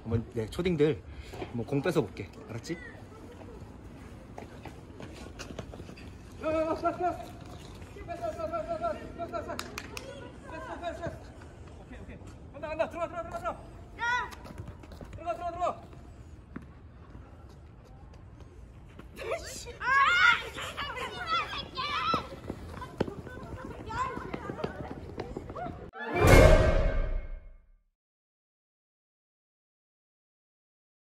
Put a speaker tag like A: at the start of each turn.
A: 한번 내 초딩들 한번 공 뺏어 볼게. 알았지? 오케이. 간다. 들어가.